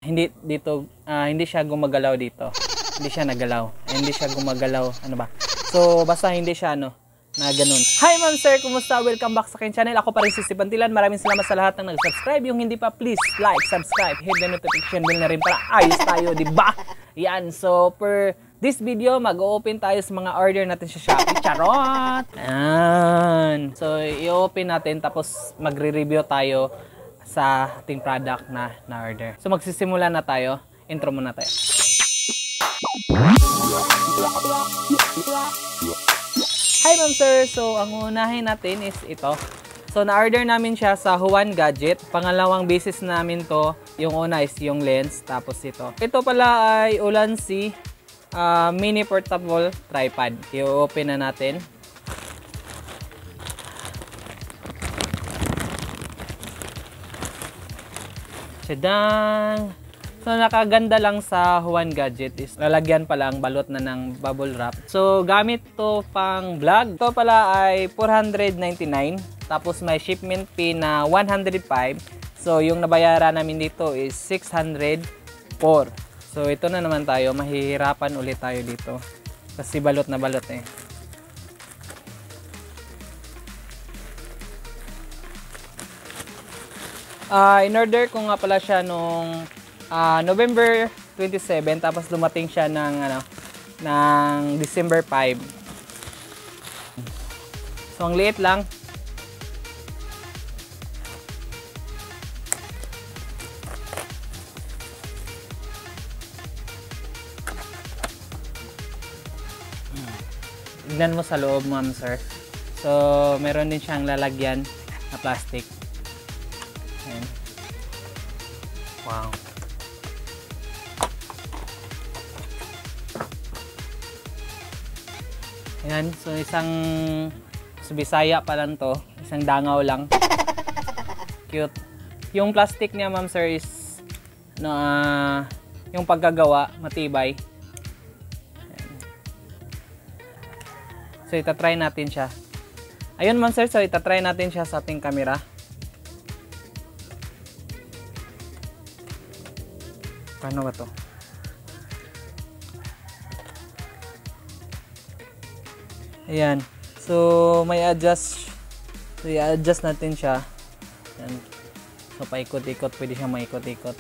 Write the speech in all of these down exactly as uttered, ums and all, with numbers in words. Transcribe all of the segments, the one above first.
Hindi dito, ah, hindi siya gumagalaw dito. Hindi siya nagalaw. Eh, hindi siya gumagalaw. Ano ba? So, basta hindi siya, ano, na ganun. Hi ma'am sir, kumusta? Welcome back sa aking channel. Ako pa rin si Sipantilan. Maraming salamat sa lahat ng nag-subscribe. Yung hindi pa, please like, subscribe, hit the notification bell na rin para ayos tayo, di ba? Yan. So, per this video, mag-open tayo sa mga order natin sa Shopee. Charot! Yan. So, i-open natin tapos magre-review tayo sa ating product na na-order. So, magsisimula na tayo. Intro muna tayo. Hi ma'am sir! So, ang unahin natin is ito. So, na-order namin siya sa Juan Gadget. Pangalawang basis namin to. Yung una is yung lens. Tapos ito. Ito pala ay Ulanzi uh, mini portable tripod. I-open na natin. Tadang! So, nakaganda lang sa Juan Gadget is lalagyan pala ang balot na ng bubble wrap. So, gamit to pang vlog. Ito pala ay four hundred ninety-nine. Tapos may shipment fee na one hundred five. So, yung nabayaran namin dito is six hundred four. So, ito na naman tayo. Mahihirapan ulit tayo dito. Kasi balot na balot eh. Uh, in-order ko nga pala siya nung uh, November twenty-seven, tapos dumating siya ng ano ng December five. So ang liit lang. Tignan mo sa loob, ma'am sir. So meron din siyang lalagyan na plastic. Ayan. Wow. Ayan, so isang sa Bisaya pa lang to, isang dangaw lang. Cute. Yung plastic niya, ma'am sir, is no, uh, yung pagkagawa matibay. Ayan. So itatry natin siya. Ayun, ma'am sir, so itatry natin siya sa ating camera. Paano ba to? Ayan. So, may adjust. So, i-adjust natin siya. Ayan. So, paikot-ikot. Pwede siya maikot-ikot.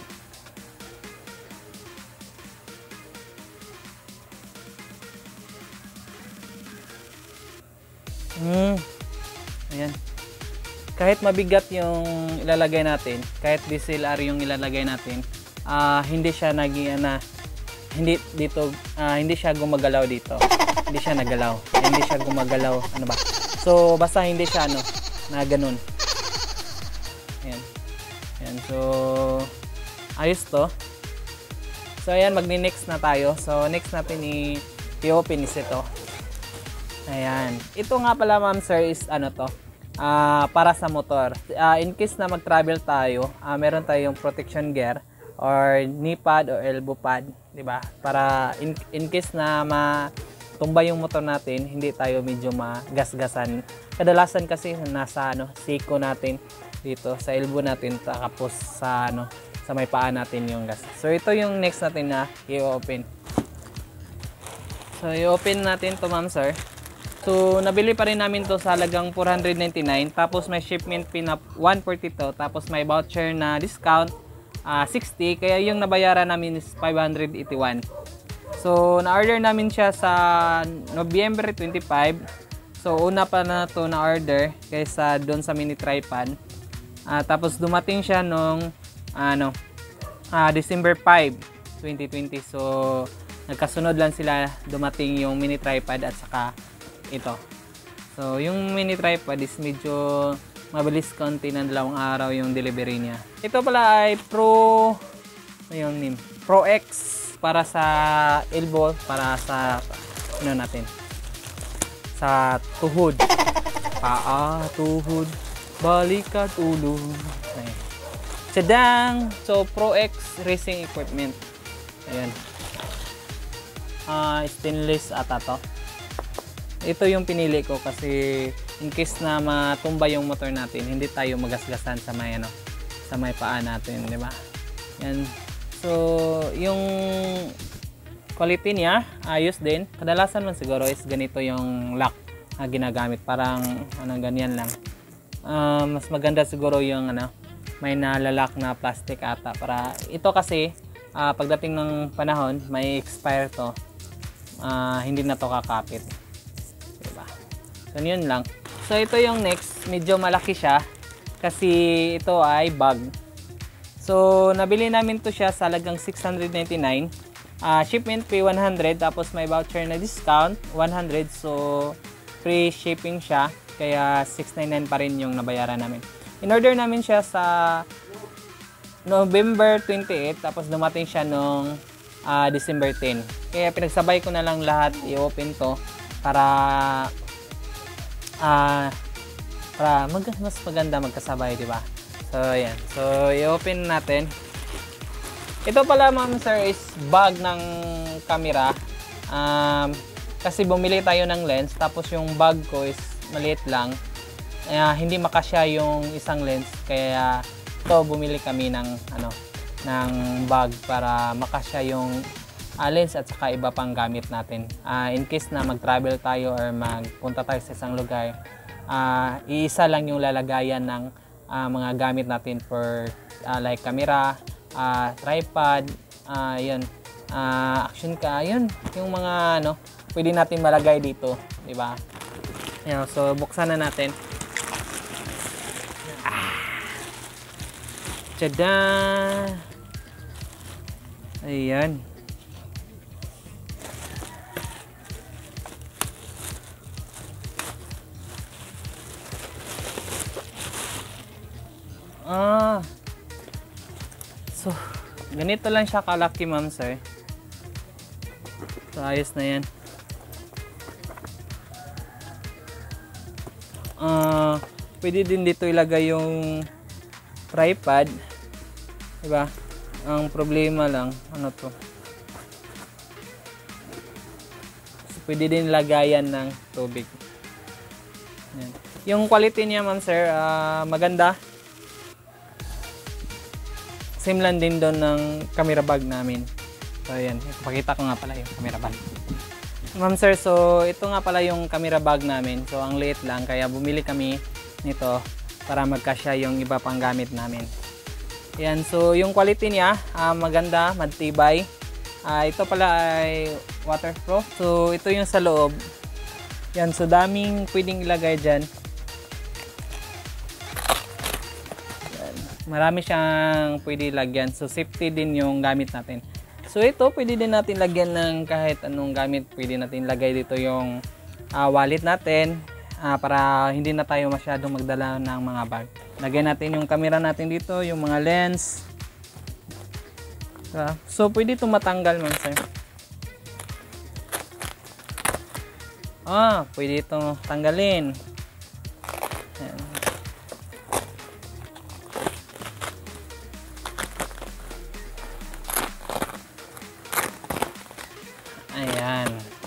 Hmm. Ayan. Kahit mabigat yung ilalagay natin, kahit D S L R yung ilalagay natin, Uh, hindi siya naging uh, hindi dito uh, hindi siya gumagalaw dito. Hindi siya nagalaw. Hindi siya gumagalaw. Ano ba? So basta hindi siya ano na ganun. Ayan. Ayan. So ayos to. So ayan, magni-next na tayo. So next natin i-open is ito. Ayan. Ito nga pala, ma'am sir, is ano to? Uh, para sa motor. Uh, in case na mag-travel tayo, uh, meron tayong protection gear or knee pad or elbow pad, di ba? Para in, in case na matumba yung motor natin, hindi tayo medyo magasgasan. Kadalasan kasi nasa ano, siko natin dito sa elbow natin, tapos sa ano, sa may paa natin yung gas. So ito yung next natin na i-open. So i-open natin to, ma'am sir. So nabili pa rin namin to sa halagang four hundred ninety-nine, tapos may shipment fee na one forty-two, tapos may voucher na discount Uh, sixty, kaya yung nabayaran namin is five hundred eighty-one. So na-order namin siya sa November twenty-five. So una pa na to na-order kaysa doon sa mini tripod. Uh, tapos dumating siya nung ano, uh, December five, twenty twenty. So nagkasunod lang sila, dumating yung mini tripod at saka ito. So yung mini tripod is medyo mabilis konti ng dalawang araw yung delivery niya. Ito pala ay Pro, ano yung name? Pro X para sa elbow, para sa ano natin? Sa tuhod. Paa, tuhod, balikat, ulo. Ayan. Tadang! So Pro X racing equipment. Ayan. Uh, stainless ata to. Ito yung pinili ko kasi in case na matumba yung motor natin, hindi tayo magasgasan sa may ano, sa may paa natin, di ba? Yan. So, yung quality niya, ayos din. Kadalasan man siguro is ganito yung lock na ginagamit. Parang, ano, ganyan lang. Uh, mas maganda siguro yung, ano, may nalalak na plastic ata. Para, ito kasi, uh, pagdating ng panahon, may expire to. Uh, hindi na to kakapit. Diba? So, yun lang. So, ito yung next. Medyo malaki siya. Kasi ito ay bag. So, nabili namin to siya sa halagang six hundred ninety-nine. Uh, shipment fee one hundred. Tapos may voucher na discount one hundred. So, free shipping siya. Kaya six ninety-nine pa rin yung nabayaran namin. In-order namin siya sa November twenty-eight. Tapos dumating siya nung uh, December ten. Kaya pinagsabay ko na lang lahat. I-open to. Para uh, para mag mas maganda magkasabay, di ba? So, ayan. So, i-open natin. Ito pala, ma'am sir, is bag ng camera. Um, kasi bumili tayo ng lens. Tapos yung bag ko is maliit lang. Uh, hindi makasya yung isang lens. Kaya ito, bumili kami ng, ano, ng bag para makasya yung uh, lens at saka iba pang gamit natin. Uh, in case na mag-travel tayo or magpunta tayo sa isang lugar, uh, iisa lang yung lalagayan ng Uh, mga gamit natin for uh, like camera, uh, tripod, uh, yun, uh, action ka, yun, yung mga ano, pwede natin malagay dito, di ba? Ayan, so buksan na natin. Ah. Tada! Ayan. Ah. So, ganito lang siya kalaki, ma'am sir. So, ayos na yan. Ah, pwede din dito ilagay yung tripod. Diba? Ang problema lang, ano to? So, pwede din lagayan ng tubig. Yan. Yung quality niya, ma'am sir, uh, maganda. Same lang din doon ng camera bag namin. So, ayan. Ipakita ko nga pala yung camera bag. Ma'am sir, so ito nga pala yung camera bag namin. So, ang liit lang. Kaya bumili kami nito para magkasya yung iba pang gamit namin. Ayan. So, yung quality niya, uh, maganda, matibay. Uh, ito pala ay waterproof. So, ito yung sa loob. Yan. So, daming pwedeng ilagay dyan. Marami siyang pwede lagyan. So, safety din yung gamit natin. So, ito, pwede din natin lagyan ng kahit anong gamit. Pwede natin lagay dito yung uh, wallet natin uh, para hindi na tayo masyadong magdala ng mga bag. Lagyan natin yung camera natin dito, yung mga lens. Uh, so, pwede ito matanggal, ma'am sir. Ah, pwede ito tanggalin. Ayan. Ayan.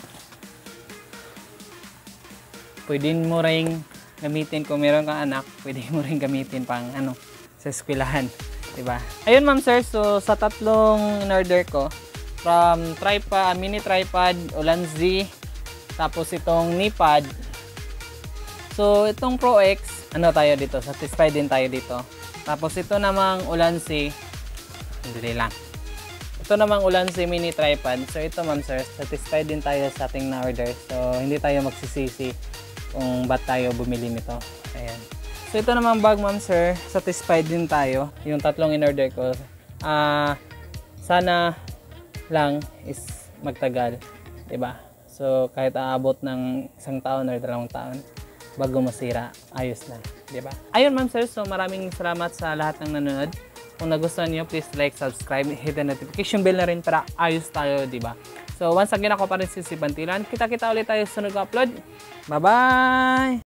Pwede mo ring gamitin kung meron kang anak, pwede mo ring gamitin pang ano sa eskwelahan, 'di ba? Ayun, ma'am sir, so sa tatlong in-order ko, from tripod, mini tripod, Ulanzi, tapos itong knee pad. So itong Pro X, ano tayo dito, satisfied din tayo dito. Tapos ito namang Ulanzi, hindi lang. Ito namang Ulanzi mini tripod. So ito, ma'am sir, satisfied din tayo sa ating na-order. So hindi tayo magsisisi kung ba't tayo bumili nito. Ayan. So ito namang bag, ma'am sir, satisfied din tayo. Yung tatlong in-order ko. Ah, uh, sana lang is magtagal, 'di ba? So kahit aabot ng isang taon or dalawang taon bago masira, ayos na, 'di ba? Ayun, ma'am sir, so maraming salamat sa lahat ng nanonood. Kung nagustuhan niyo, please like, subscribe, hit the notification bell na rin para ayos tayo, di ba? So, once again, ako pa rin si Sibantilan. Kita-kita ulit tayo sa sunod upload. Bye-bye!